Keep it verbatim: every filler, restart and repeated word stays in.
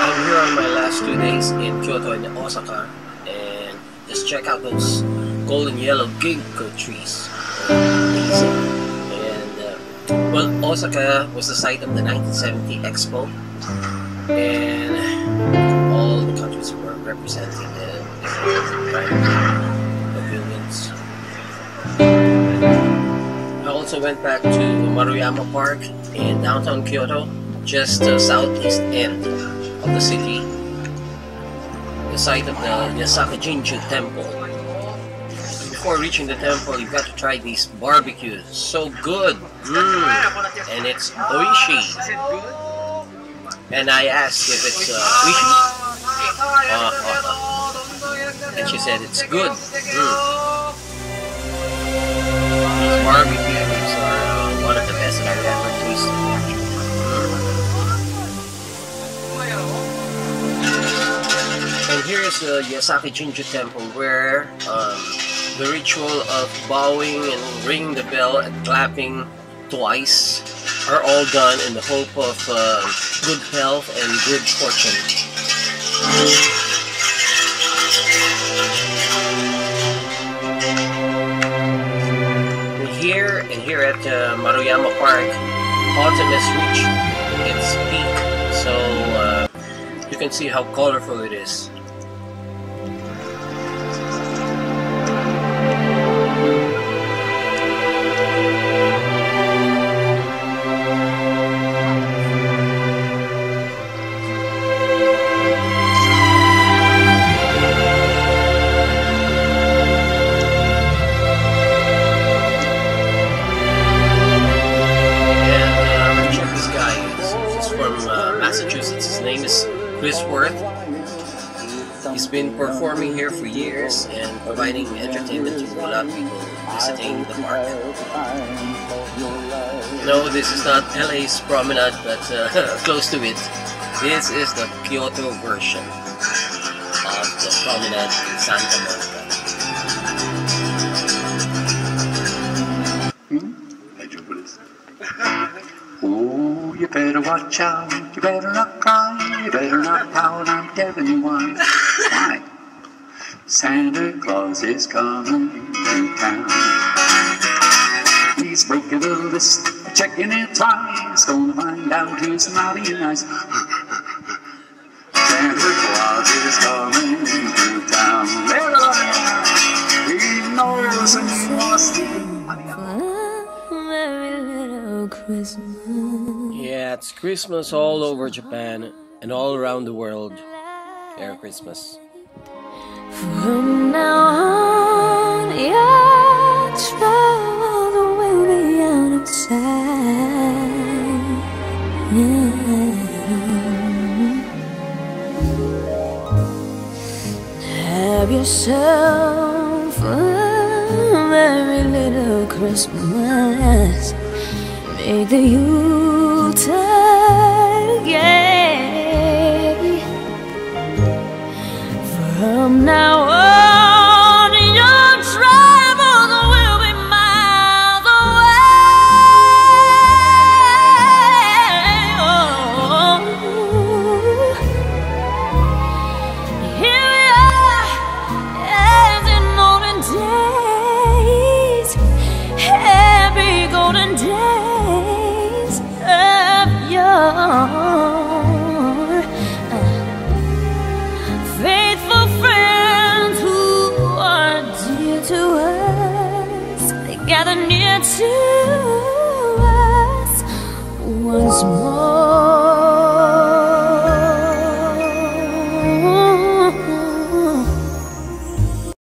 I'm here on my last two days in Kyoto and Osaka, and just check out those golden yellow ginkgo trees. Amazing. And uh, well, Osaka was the site of the nineteen seventy Expo, and all the countries were representing the different pavilions. I also went back to Maruyama Park in downtown Kyoto, just the southeast end of the city, the site of the Yasaka-jinju temple. Before reaching the temple, you've got to try these barbecues. So good! Mm. And it's oishi. And I asked if it's uh, oishi. Uh, uh, and she said it's good. Mm. These barbecues are uh, one of the best that I've ever tasted. And here is the Yasaka-jinju temple, where um, the ritual of bowing and ringing the bell and clapping twice are all done in the hope of uh, good health and good fortune. And here and here at uh, Maruyama Park, autumn has reached its peak, so uh, you can see how colorful it is. Massachusetts. His name is Chris Worth. He's been performing here for years and providing entertainment to a lot of people visiting the park. No, this is not L A's promenade, but uh, close to it. This is the Kyoto version of the promenade in Santa Monica. Oh, you better watch out, you better not cry, you better not pout, I'm telling you why. Why? Santa Claus is coming to town. He's breaking the list, checking it twice, gonna find out who's naughty and nice. Santa Claus is coming to town. He knows and he wants to. Christmas. Yeah, it's Christmas all over Japan and all around the world. Merry Christmas. From now on, your troubles will be out of sight. Yeah. Have yourself a merry little Christmas. Make the Yuletide gay. From now on, your troubles will be miles away. Oh, here we are, as in olden days, happy golden days of yore. Faithful friends who are dear to us, they gather near to us once more.